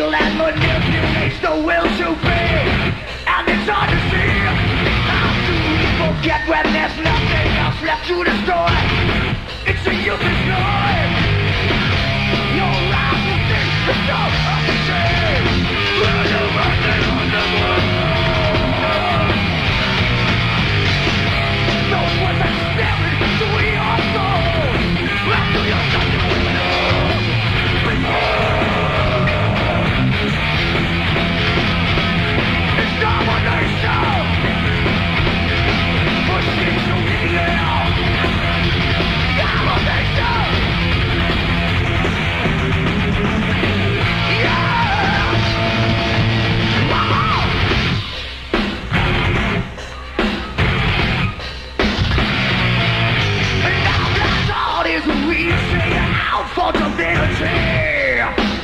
control and manipulates the will to be. And it's hard to see how do we forget when there's nothing else left to destroy. It's a useless noise. Your eyes will think the soul of the sea. Will you run it on the world? Those words are staring to your soul. After you're done with it all. It's domination. Pushing to the hell. Domination. Yeah. Wow. And now that's all is reaching out for divinity.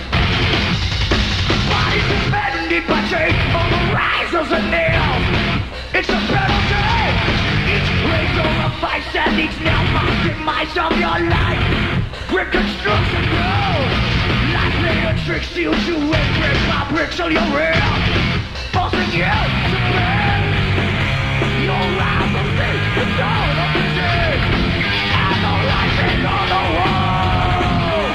Bodies defended by chains on the risers and nails. It's a penalty. Each razor a vice and each nail marks demise of your life. Reconstruction grows. Life layer tricks steals you and breaks my bricks on your real. Forcing you to pay. Your eyes will see the dawn of the day. And the writing on the wall.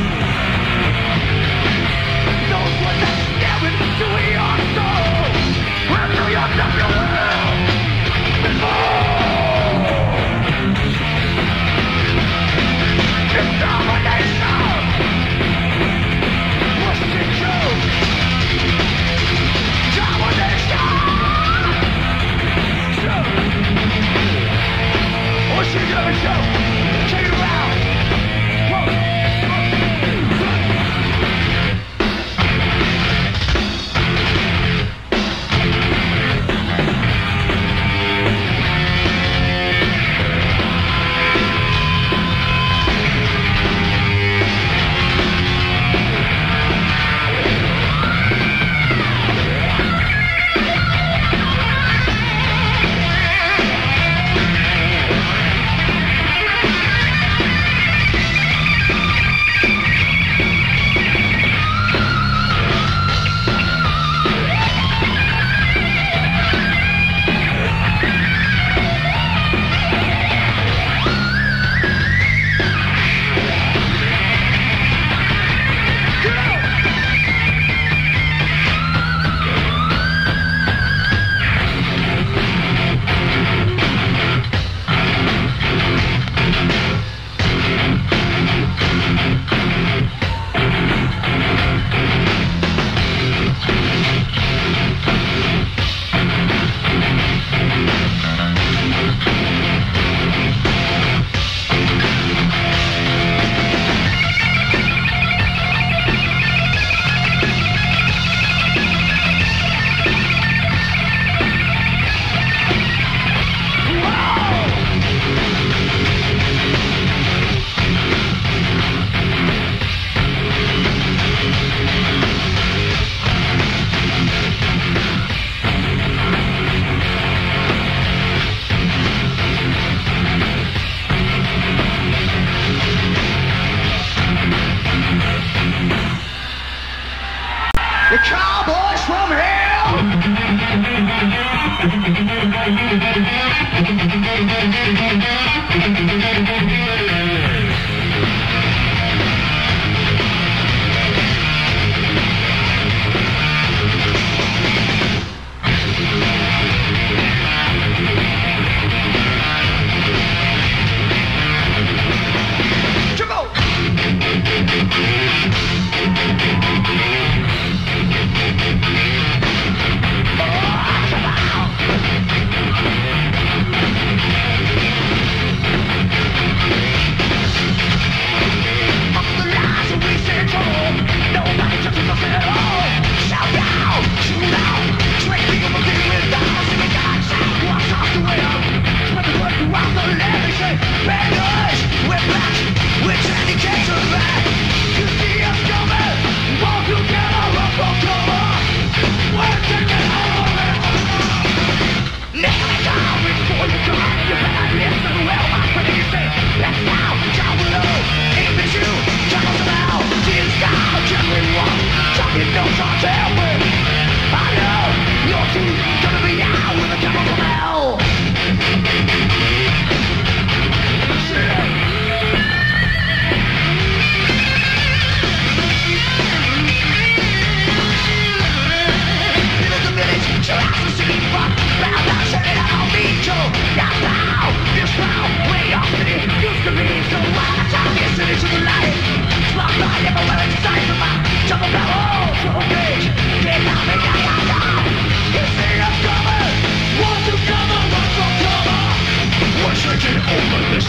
Those words that staring into your soul. Until you're done your will. It's domination. Pushing through. Domination. Pushing through the show. Take it around. The cowboys from hell. Don't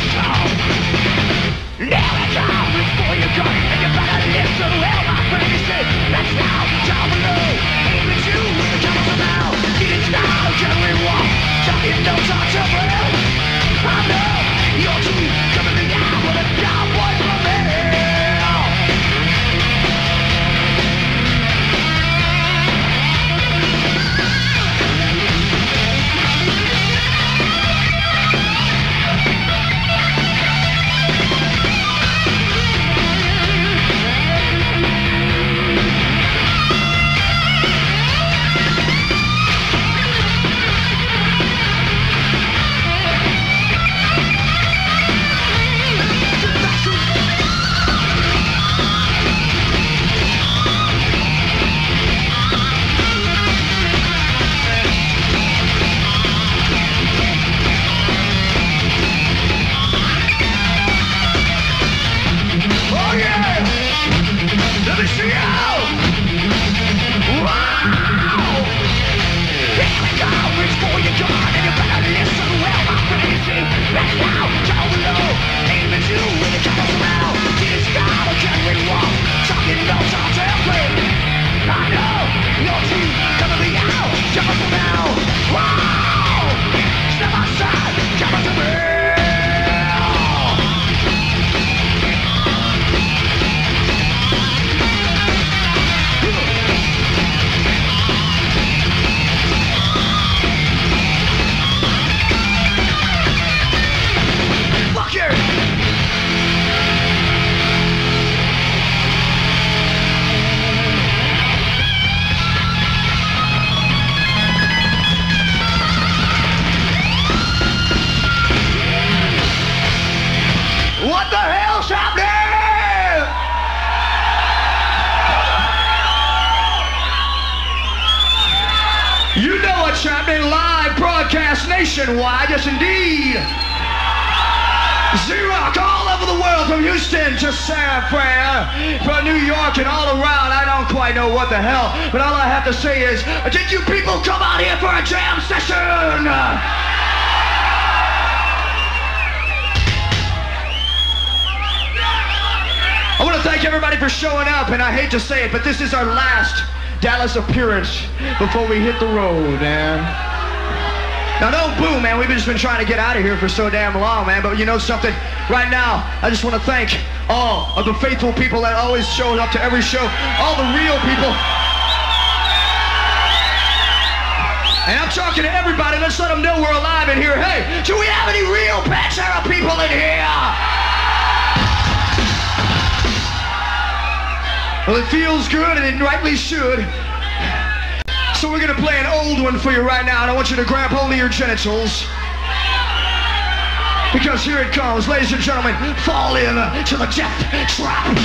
Nationwide, yes indeed. Z-Rock all over the world, from Houston to San Fran, from New York and all around. I don't quite know what the hell, but all I have to say is, did you people come out here for a jam session? I want to thank everybody for showing up, and I hate to say it, but this is our last Dallas appearance before we hit the road, man. Now don't boo, man. We've just been trying to get out of here for so damn long, man. But you know something? Right now, I just want to thank all of the faithful people that always showed up to every show. All the real people. And I'm talking to everybody. Let's let them know we're alive in here. Hey, do we have any real Pantera people in here? Well, it feels good, and it rightly should. So we're gonna play an old one for you right now, and I want you to grab hold of your genitals. Because here it comes, ladies and gentlemen, fall in to the death trap.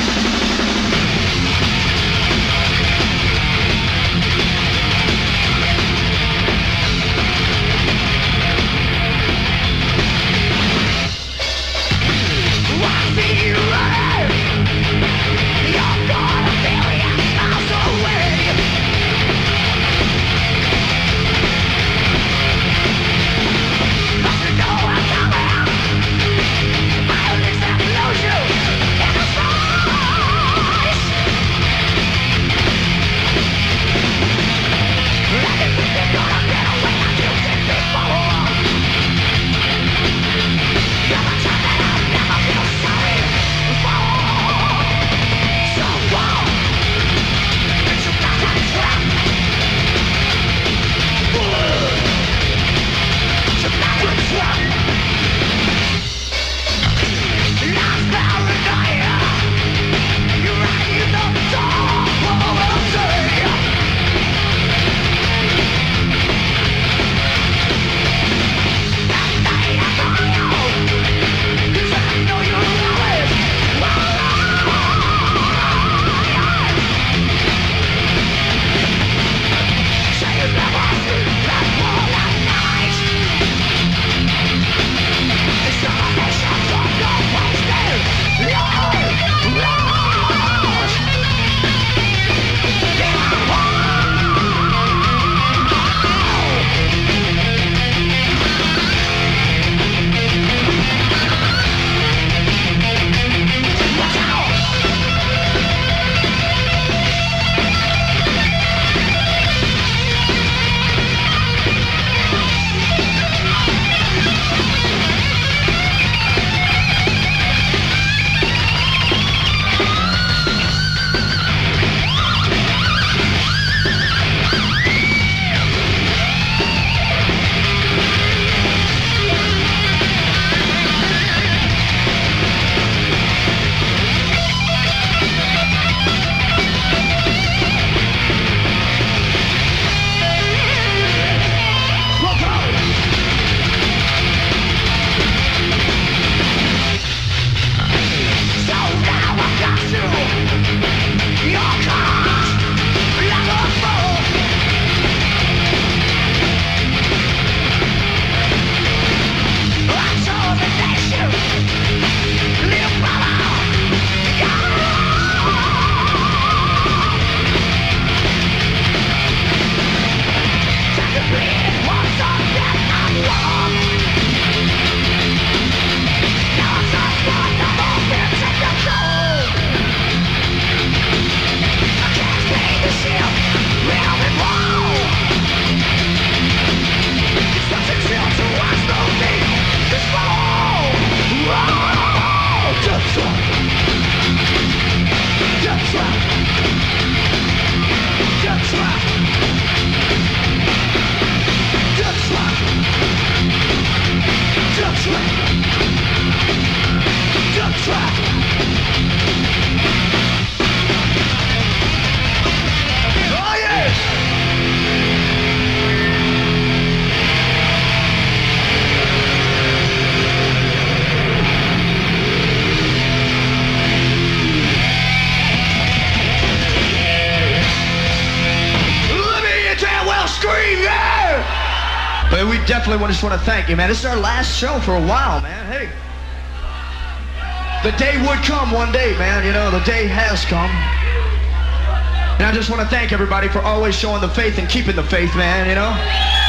definitely just want to thank you, man. This is our last show for a while, man. Hey. The day would come one day, man. You know, the day has come. And I just want to thank everybody for always showing the faith and keeping the faith, man, you know?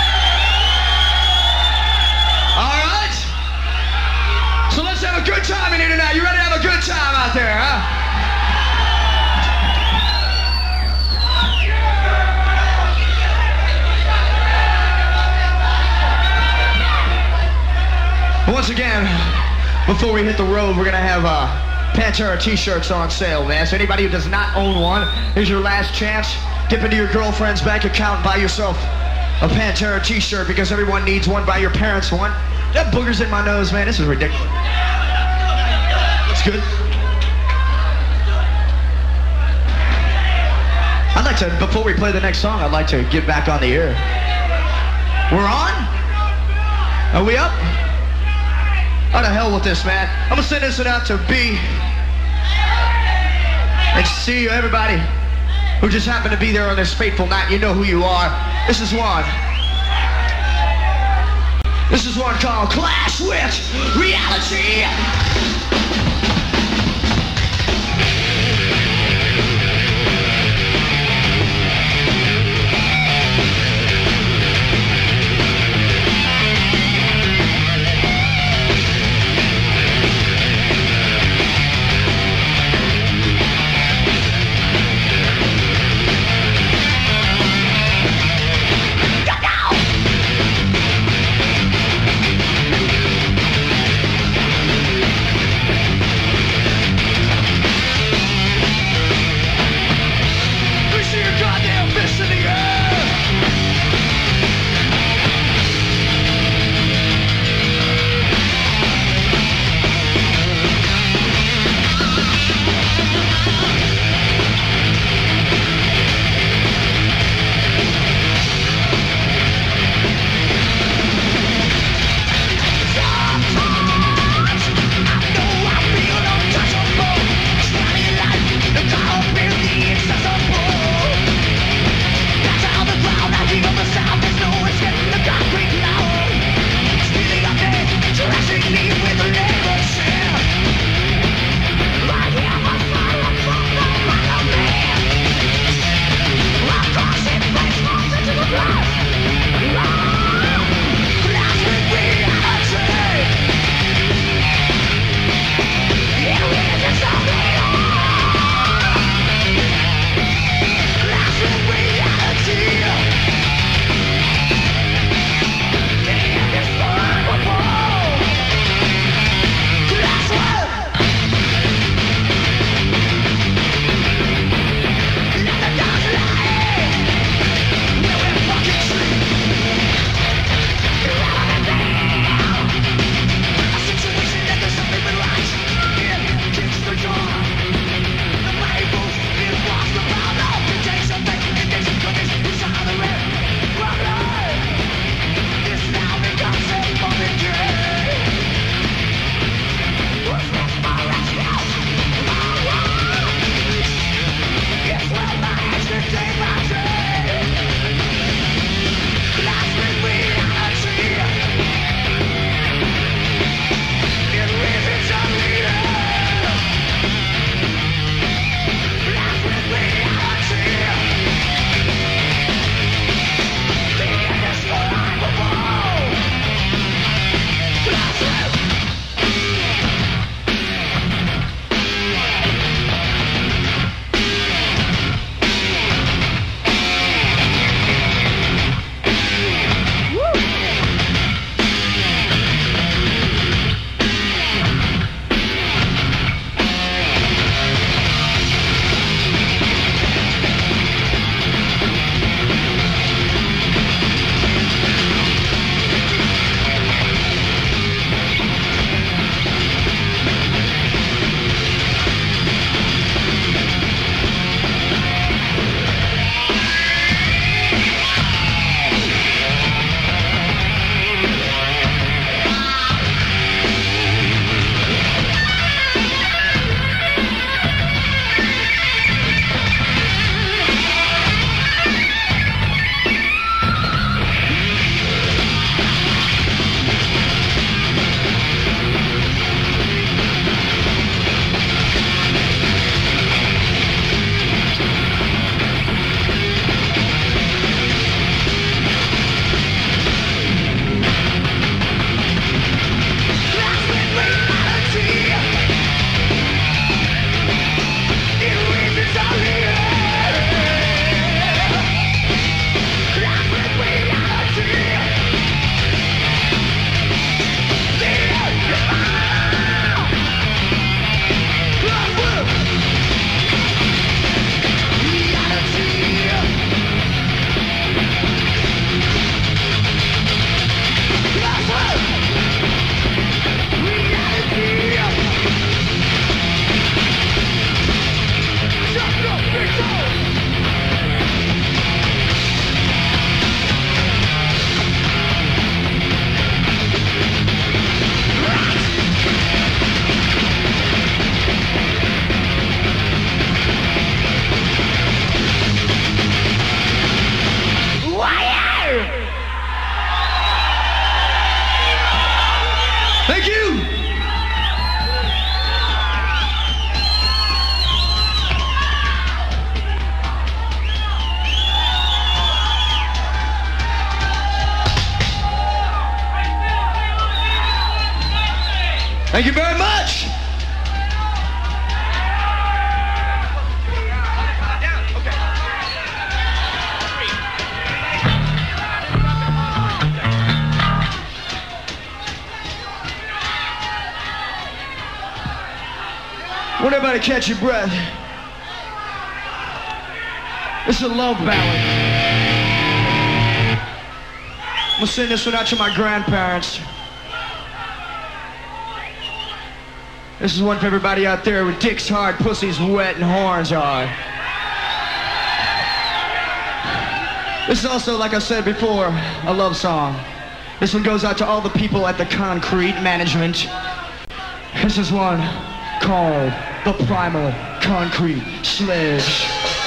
All right? So let's have a good time in here tonight. You ready to have a good time out there, huh? Once again, before we hit the road, we're going to have Pantera t-shirts on sale, man. So anybody who does not own one, here's your last chance. Dip into your girlfriend's bank account and buy yourself a Pantera t-shirt because everyone needs one. Buy your parents one. That booger's in my nose, man. This is ridiculous. It's good. I'd like to, before we play the next song, I'd like to get back on the air. We're on? Are we up? How the hell with this, man? I'm gonna send this one out to B. And see you, everybody who just happened to be there on this fateful night. You know who you are. This is one. This is one called Clash with Reality. Thank you very much. Won't everybody catch your breath? This is a love ballad. I'm gonna sing this one out to my grandparents. This is one for everybody out there with dicks hard, pussies wet, and horns hard. This is also, like I said before, a love song. This one goes out to all the people at the concrete management. This is one called The Primal Concrete Sledge.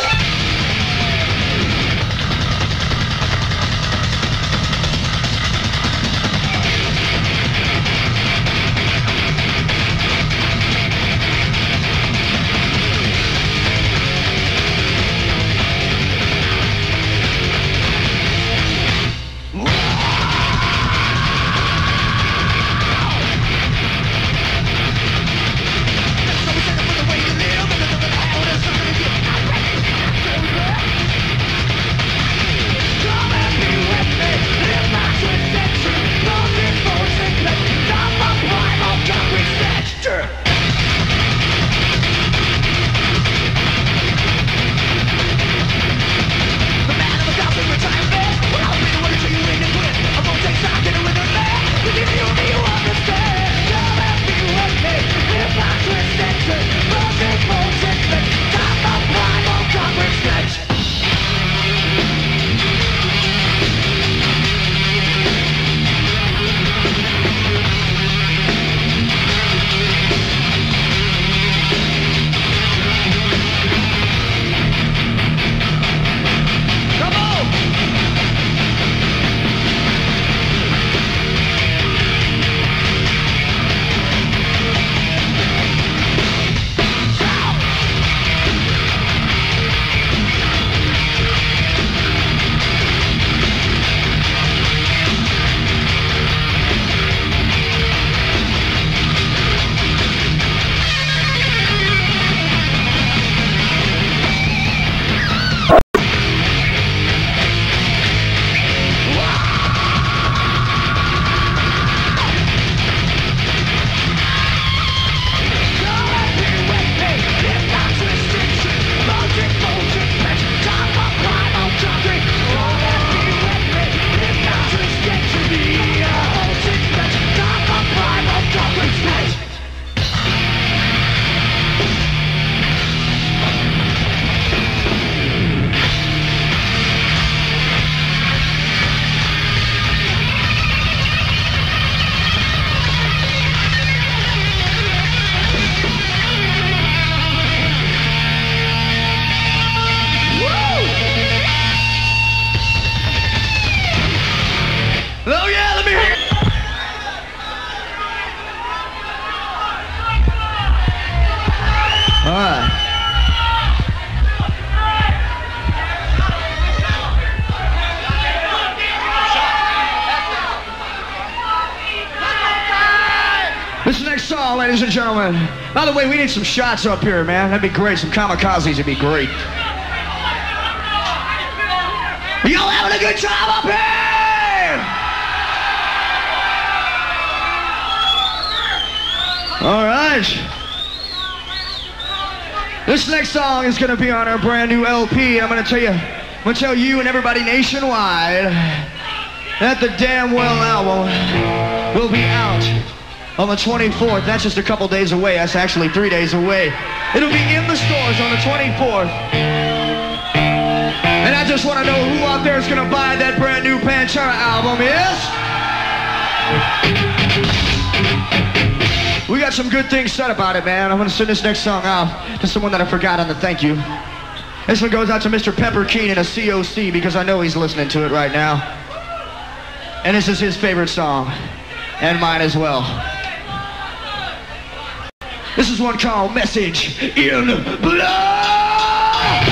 This next song, ladies and gentlemen. By the way, we need some shots up here, man. That'd be great. Some kamikazes would be great. Y'all having a good time up here? All right. This next song is gonna be on our brand new LP. I'm gonna tell you and everybody nationwide that the Damn Well album will be out on the 24th. That's just a couple days away. That's actually 3 days away. It'll be in the stores on the 24th. And I just want to know who out there is going to buy that brand new Pantera album, yes? We got some good things said about it, man. I'm going to send this next song out to someone that I forgot on the thank you. This one goes out to Mr. Pepper Keenan of COC because I know he's listening to it right now. And this is his favorite song. And mine as well. This is one called Message in Blood!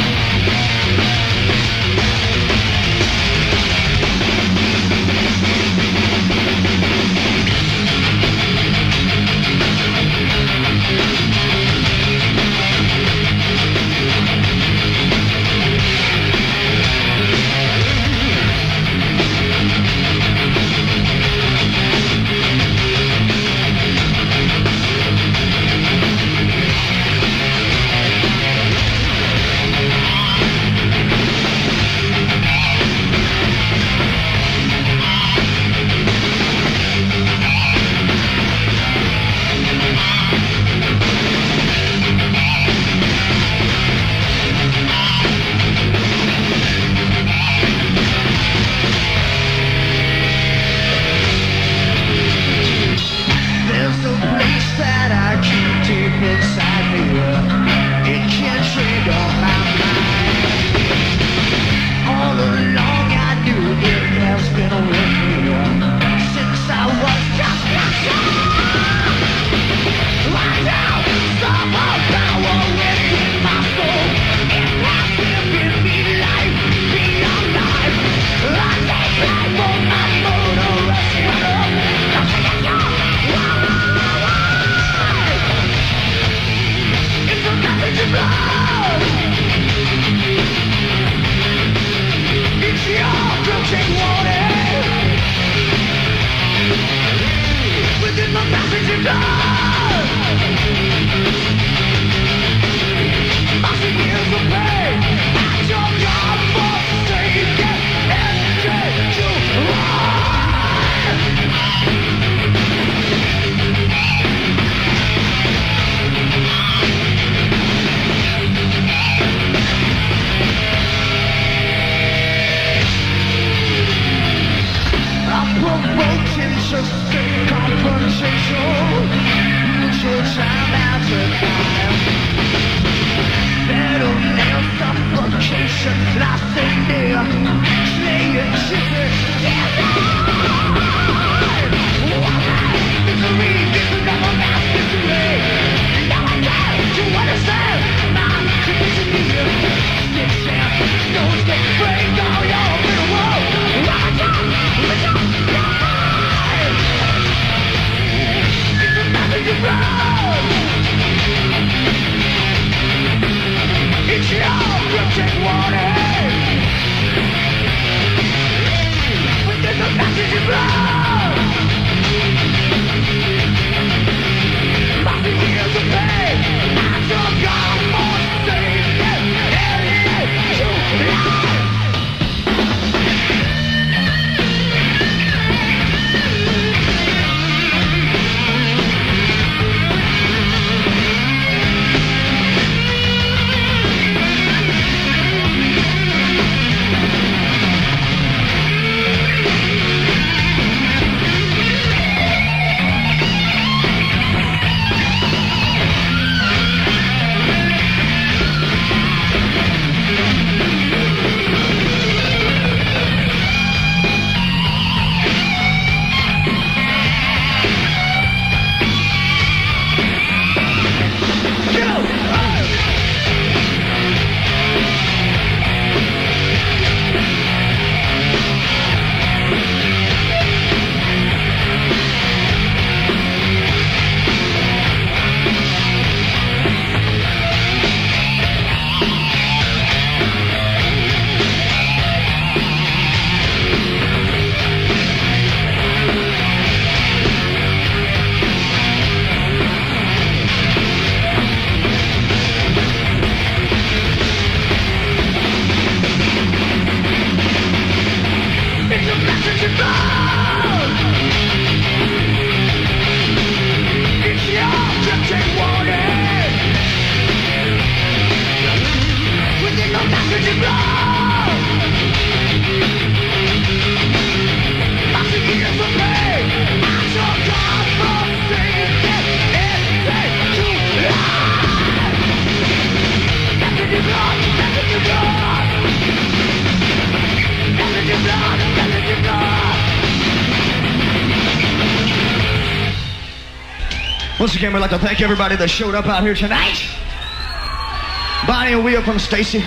Once again, we'd like to thank everybody that showed up out here tonight. Bonnie and Wheel from Stacy.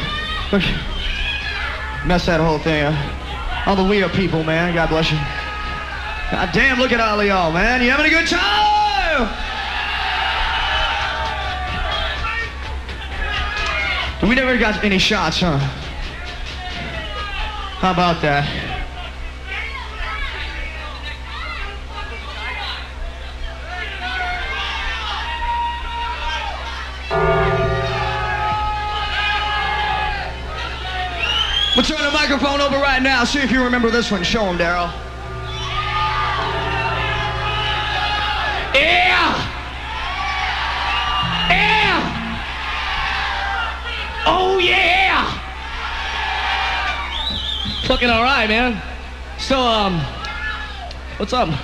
Messed that whole thing up. All the Wheel people, man. God bless you. God damn, look at all of y'all, man. You having a good time? We never got any shots, huh? How about that? We'll turn the microphone over right now. See if you remember this one. Show him, Daryl. Yeah! Yeah! Oh, yeah! Fucking all right, man. So, what's up?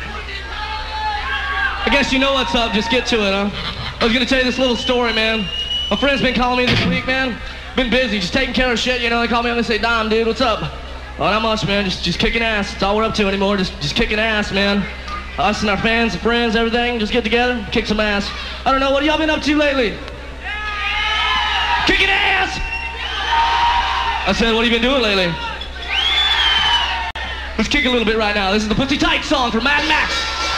I guess you know what's up. Just get to it, huh? I was gonna tell you this little story, man. My friend's been calling me this week, man. Been busy, just taking care of shit, you know. They call me up and say, Dom, dude, what's up? Oh, not much, man. Just kicking ass. That's all we're up to anymore. Just kicking ass, man. Us and our fans and friends, everything. Just get together, kick some ass. I don't know. What have y'all been up to lately? Kicking ass! I said, what have you been doing lately? Let's kick a little bit right now. This is the Pussy Tight song from Mad Max.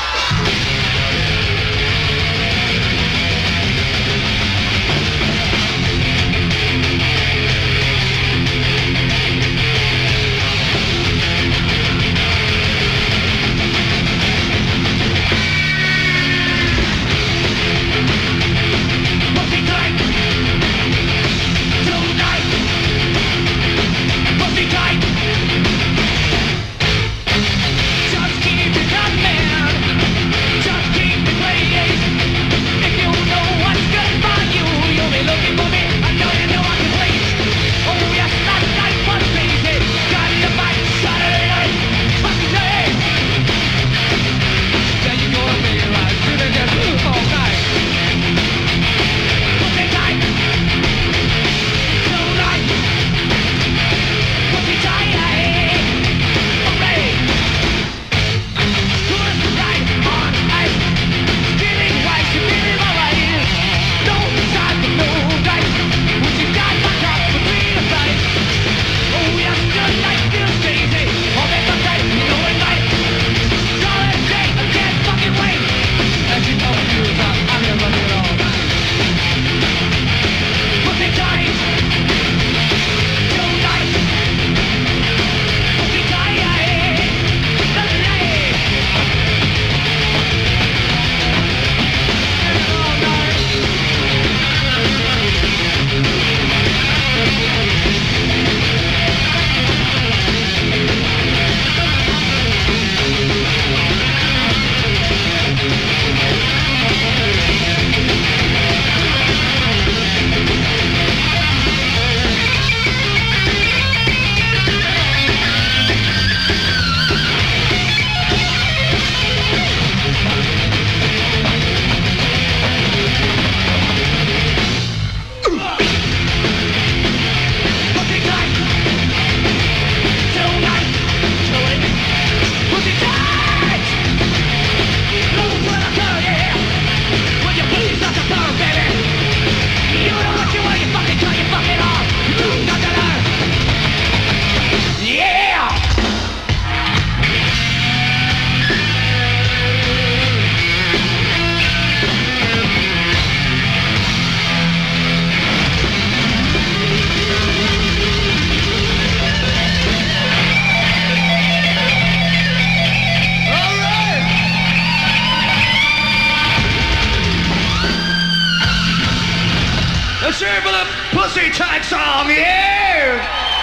Let's hear it for the Pussy Tight song, yeah!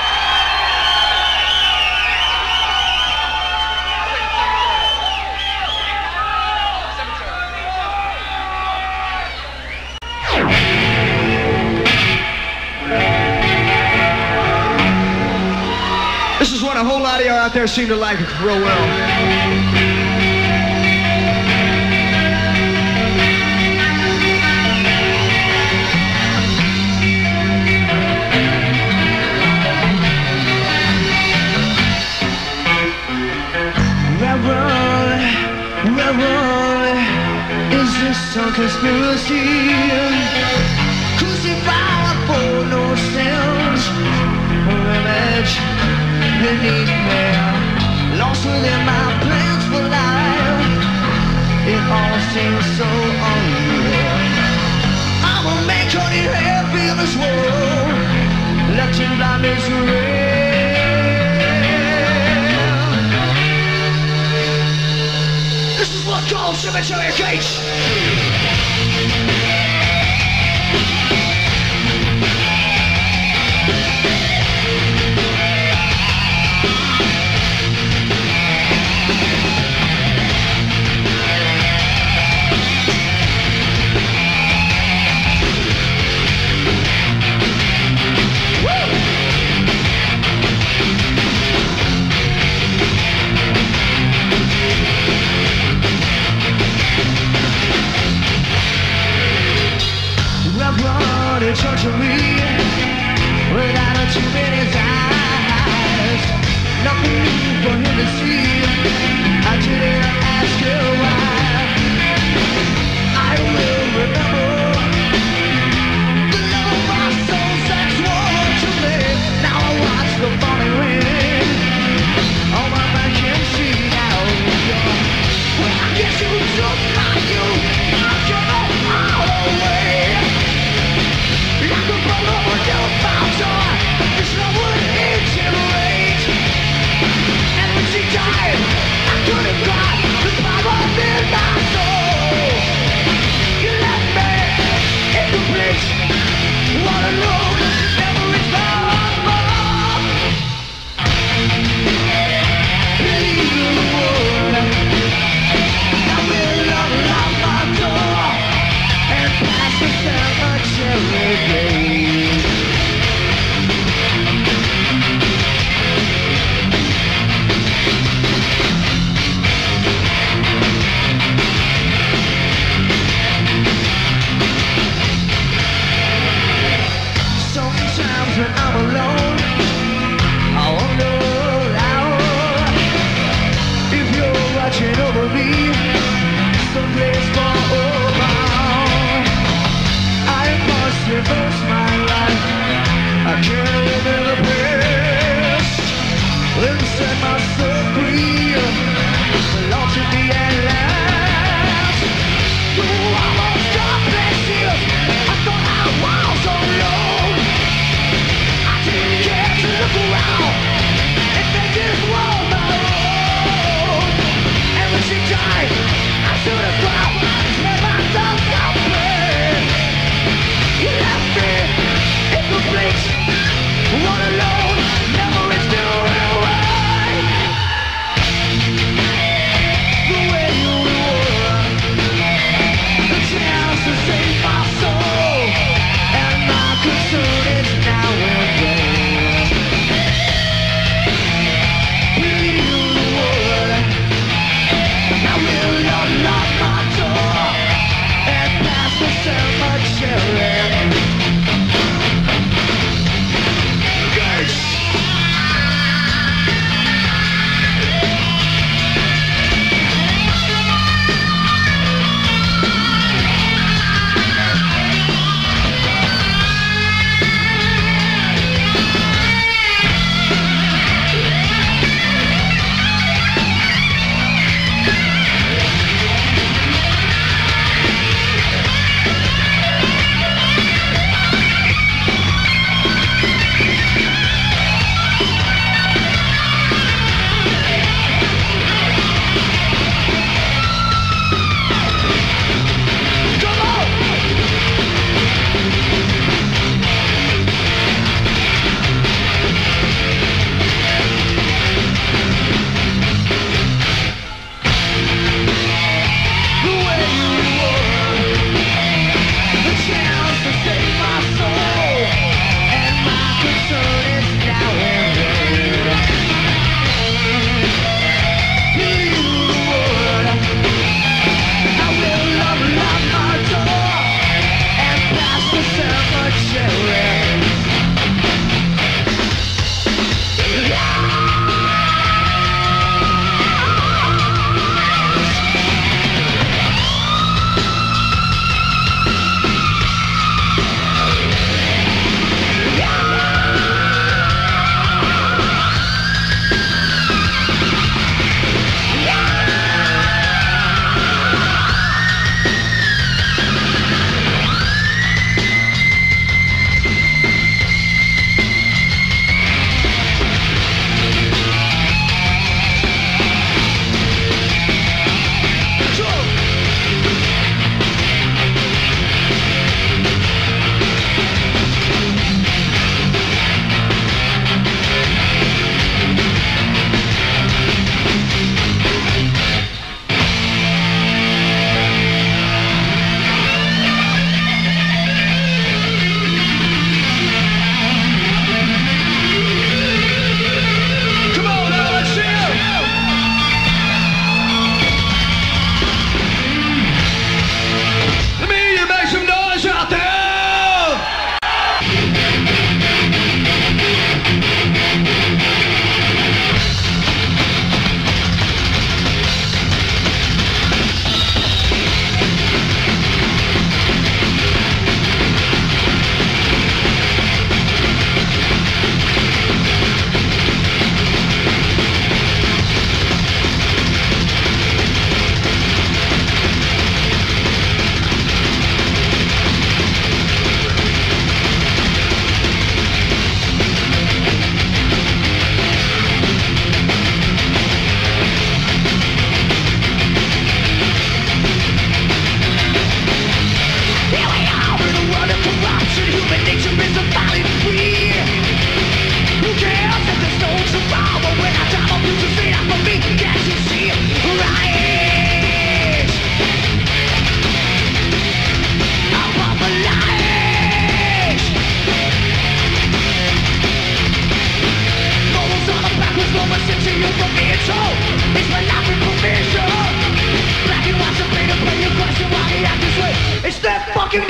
This is one a whole lot of y'all out there seem to like real well. Is this so conspiracy, crucified for no sins, or image beneath me, lost within my plans for life. It all seems so unreal. I'm a man caught in heavy in this world, left in blind misery. This is what calls cemetery gates. Treachery without a too many eyes, nothing new for him to see. I didn't ask you why. I will remember the love of my soul sex war to me. Now I watch the falling wind. Oh, my man can see now. Well, I guess you took my youth. I don't know how away. Like a brother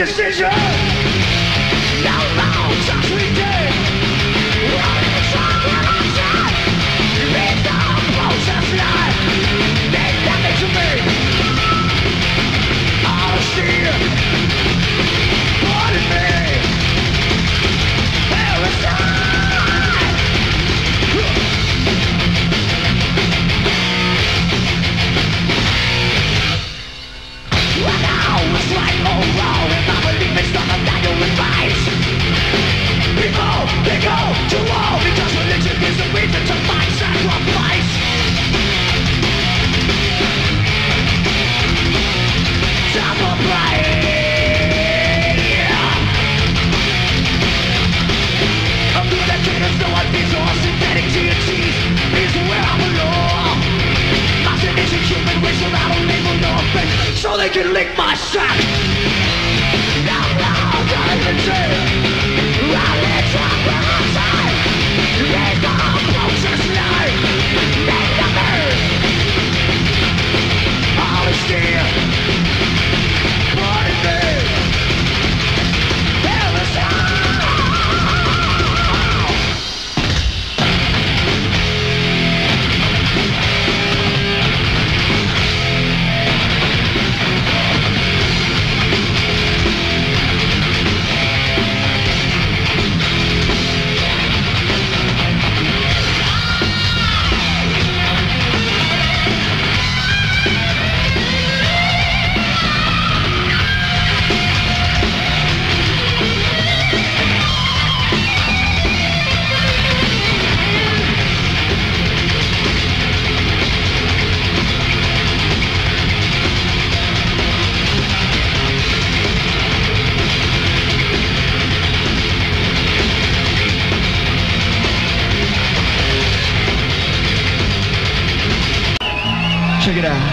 decision. No more touch me dead. What is wrong with us? It's the process life. They nothing to me. Honesty. Pardon me. Parasite. I know it's right or wrong. If I believe it's not a value advice. People, they go to war because religion is the reason to fight sacrifice. Time for pride. I'm good at kids, no one beats or synthetic TNTs is where I belong. My sin is a human race without a label nor face, so they can lick my sack. Now, I've been saying, I'll let you from outside. There's no process life. Make the move. Honesty. Pardon me. Parasite. Check it out.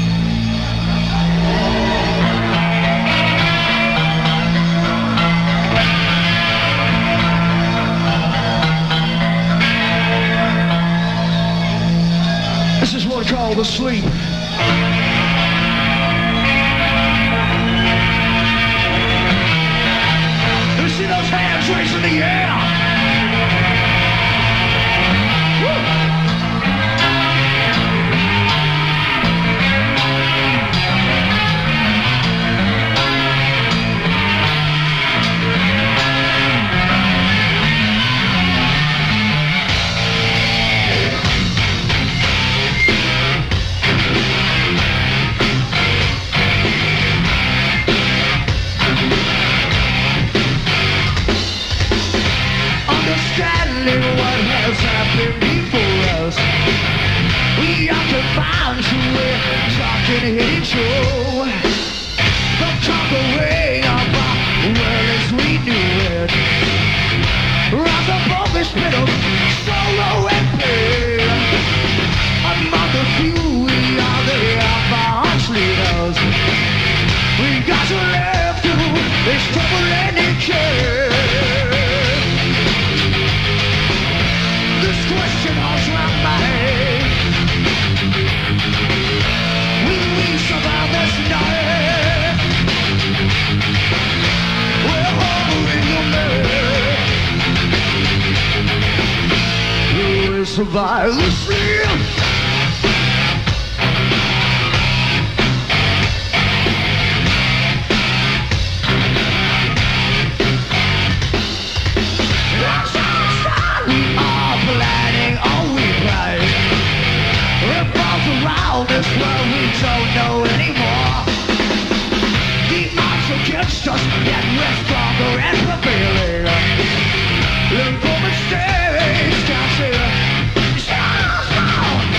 This is what I call the sleep. You see those hands raised in the air? Woo! Understanding what has happened before us, we have to find some way talking hidden show. The conquering of our world as we knew it. Rise above this pit of sorrow and pain. Among the few we are the advanced leaders. We got to live through this trouble and decay. This question haunts my mind. Will we survive this night? We're all in the night. Will we survive the sleep? This world we don't know anymore. The odds against us, yet we're stronger and prevailing. Learn from mistakes, can't say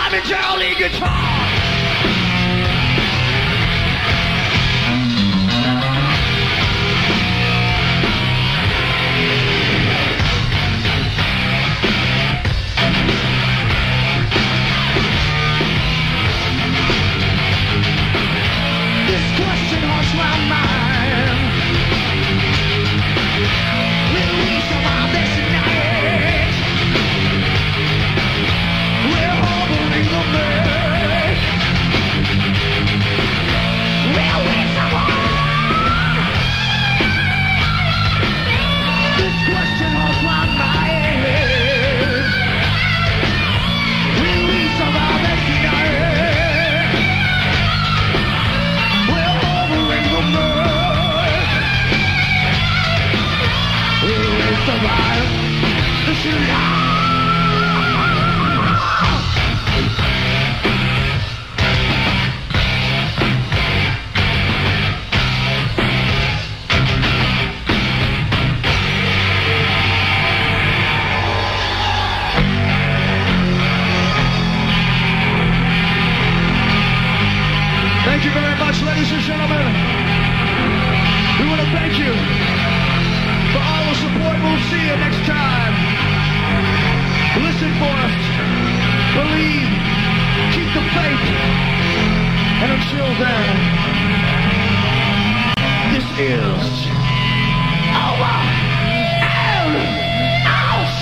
slamming jolly guitar. This question haunts my mind. Will we survive this night? We're hovering the moon. Will we survive? This question haunts my mind. Will we survive this night? We're hovering the moon. Will we survive this night? Thank you very much, ladies and gentlemen. We want to thank you for all the support. We'll see you next time. Listen for us. Believe. Keep the faith. And until then, this is our out.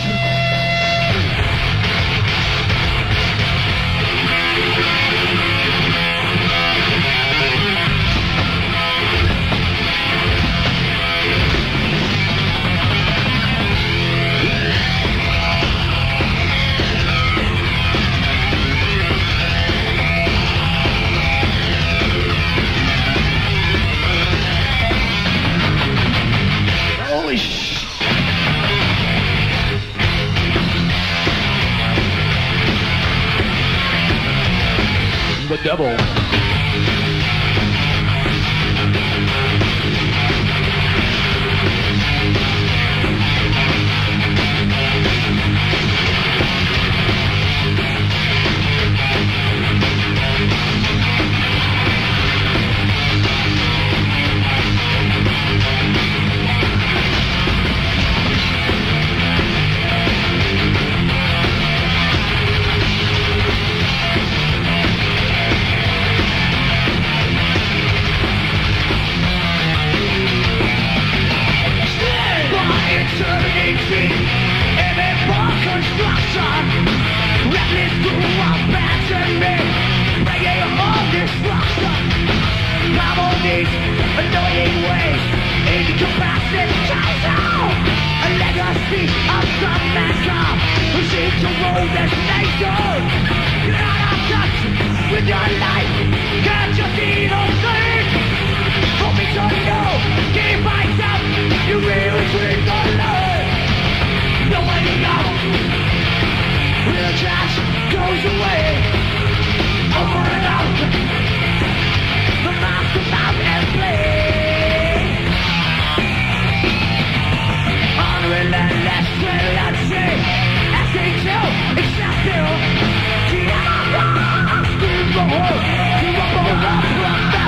Holy sh! The devil. With your life, can't you see those things? For me to know, keep myself, you really treat the life. The way you go, real trash goes away. Over and out, the mouth to mouth and play. On relentless trilogy, SH2, except you.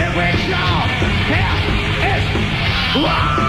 which your head is wrong.